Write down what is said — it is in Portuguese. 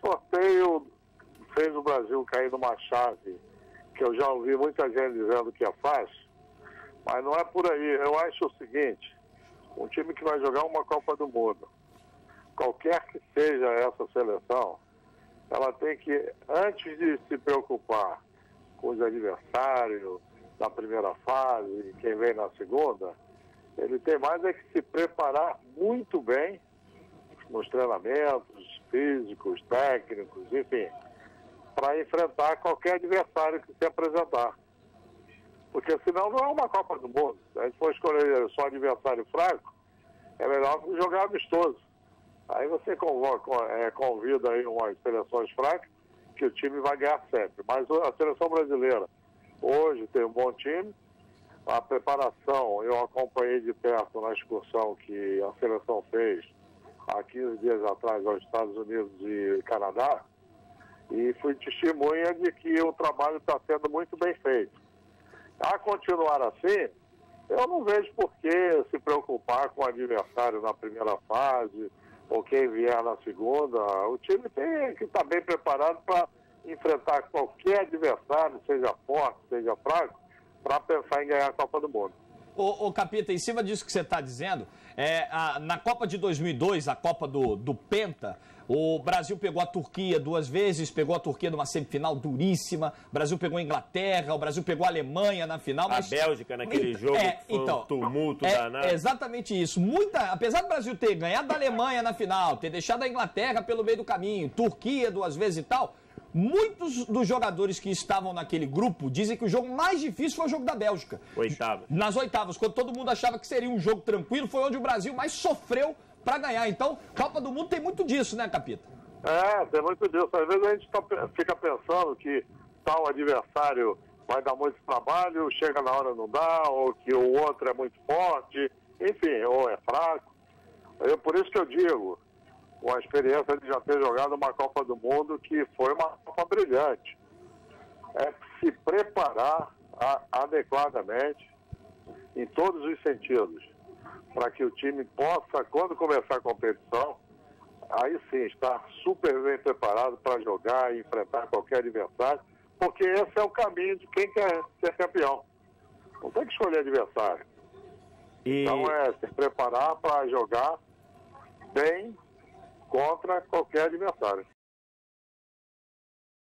sorteio fez o Brasil cair numa chave que eu já ouvi muita gente dizendo que é fácil, mas não é por aí. Eu acho o seguinte, um time que vai jogar uma Copa do Mundo, qualquer que seja essa seleção, ela tem que, antes de se preocupar com os adversários na primeira fase, quem vem na segunda, ele tem mais é que se preparar muito bem nos treinamentos físicos, técnicos, enfim, para enfrentar qualquer adversário que se apresentar. Porque senão não é uma Copa do Mundo. Se a gente for escolher só adversário fraco, é melhor jogar amistoso. Aí você convida aí umas seleções fracas, que o time vai ganhar sempre. Mas a seleção brasileira hoje tem um bom time. A preparação, eu acompanhei de perto na excursão que a seleção fez há 15 dias atrás aos Estados Unidos e Canadá, e fui testemunha de que o trabalho está sendo muito bem feito. A continuar assim, eu não vejo por que se preocupar com o adversário na primeira fase, ou quem vier na segunda. O time tem que estar bem preparado para enfrentar qualquer adversário, seja forte, seja fraco, para pensar em ganhar a Copa do Mundo. Ô Capita, em cima disso que você está dizendo, na Copa de 2002, a Copa do Penta, o Brasil pegou a Turquia 2 vezes, pegou a Turquia numa semifinal duríssima, o Brasil pegou a Inglaterra, o Brasil pegou a Alemanha na final. A Bélgica naquele jogo foi um tumulto danado. Exatamente isso. Apesar do Brasil ter ganhado da Alemanha na final, ter deixado a Inglaterra pelo meio do caminho, Turquia 2 vezes e tal, muitos dos jogadores que estavam naquele grupo dizem que o jogo mais difícil foi o jogo da Bélgica. Oitavas. Nas oitavas, quando todo mundo achava que seria um jogo tranquilo, foi onde o Brasil mais sofreu para ganhar. Então, Copa do Mundo tem muito disso, né, Capita? Tem muito disso. Às vezes a gente fica pensando que tal adversário vai dar muito trabalho, chega na hora não dá, ou que o outro é muito forte, enfim, ou é fraco. Por isso que eu digo, com a experiência de já ter jogado uma Copa do Mundo, que foi uma Copa brilhante. É se preparar adequadamente, em todos os sentidos, para que o time possa, quando começar a competição, aí sim, estar super bem preparado para jogar e enfrentar qualquer adversário, porque esse é o caminho de quem quer ser campeão. Não tem que escolher adversário. Então é se preparar para jogar bem contra qualquer adversário.